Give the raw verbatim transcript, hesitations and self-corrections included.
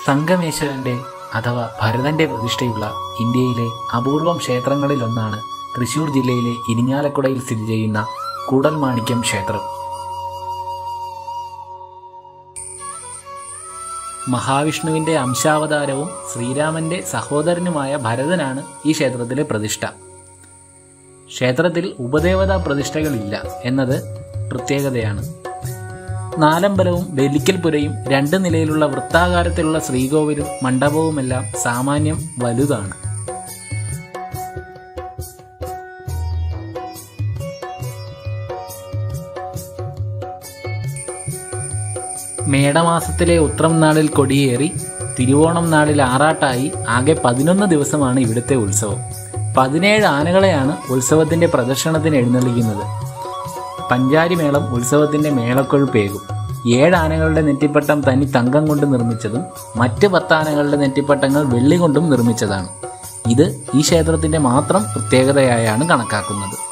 സംഗമേശ്വരൻ്റെ അഥവാ ഭരതൻ്റെ പ്രതിഷ്ഠയുള്ള ഇന്ത്യയിലെ അപൂർവം ക്ഷേത്രങ്ങളിലൊന്നാണ് തൃശ്ശൂർ ജില്ലയിലെ ഇരിഞ്ഞാലക്കുടയിൽ സ്ഥിതി ചെയ്യുന്ന കൂടൽമാണിക്യം ക്ഷേത്രം. മഹാവിഷ്ണുവിൻ്റെ അംശാവതാരവും ശ്രീരാമൻ്റെ സഹോദരനുമായ ഭരതനാണ് ഈ ക്ഷേത്രത്തിലെ പ്രതിഷ്ഠ. ക്ഷേത്രത്തിൽ ഉപദേവതാ പ്രതിഷ്ഠകളില്ല എന്നത് പ്രത്യേകതയാണ്. നാലമ്പലവും ബലിക്കൽപുരയും രണ്ട് നിലയിലുള്ള വൃത്താകാരത്തിലുള്ള ശ്രീകോവിലും മണ്ഡപവുമെല്ലാം സാമാന്യം വലുതാണ്. മേടമാസത്തിലെ ഉത്രം നാളിൽ കൊടിയേറി തിരുവോണം നാളിൽ ആറാട്ടായി ആകെ പതിനൊന്ന് ദിവസമാണ് ഇവിടുത്തെ ഉത്സവം. പതിനേഴ് ആനകളെയാണ് ഉത്സവത്തിൻ്റെ പ്രദർശനത്തിന് എഴുന്നള്ളിക്കുന്നത്. പഞ്ചാരിമേളം ഉത്സവത്തിൻ്റെ മേളക്കൊഴുപ്പേകും. ഏഴ് ആനകളുടെ നെറ്റിപ്പട്ടം തനി തങ്കം കൊണ്ട് നിർമ്മിച്ചതും മറ്റ് പത്താനകളുടെ നെറ്റിപ്പട്ടങ്ങൾ വെള്ളി കൊണ്ടും നിർമ്മിച്ചതാണ്. ഇത് ഈ ക്ഷേത്രത്തിൻ്റെ മാത്രം പ്രത്യേകതയായാണ് കണക്കാക്കുന്നത്.